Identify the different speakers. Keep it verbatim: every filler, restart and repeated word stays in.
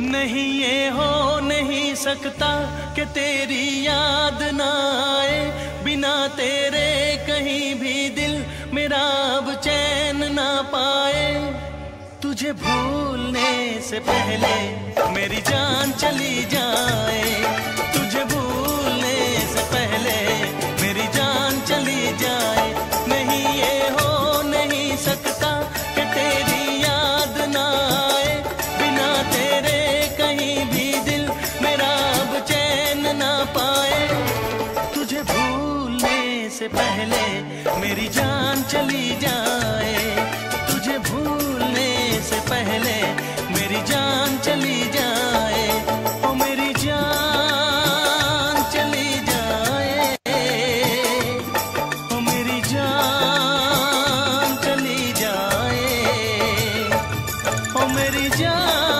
Speaker 1: नहीं ये हो नहीं सकता कि तेरी याद ना आए, बिना तेरे कहीं भी दिल मेरा अब चैन ना पाए। तुझे भूलने से पहले मेरी जान चली जाए, तुझे भूलने से पहले मेरी जान चली जाए। नहीं ये हो नहीं सकता कि तेरी याद ना आए, बिना तेरे कहीं भी दिल मेरा अब चैन ना पाए। तुझे भूलने से पहले मेरी जान चली जाए, तुझे भूलने से पहले मेरी जान चली जाए। ओ मेरी जान चली जाए, ओ मेरी जान चली जाए, ओ मेरी जान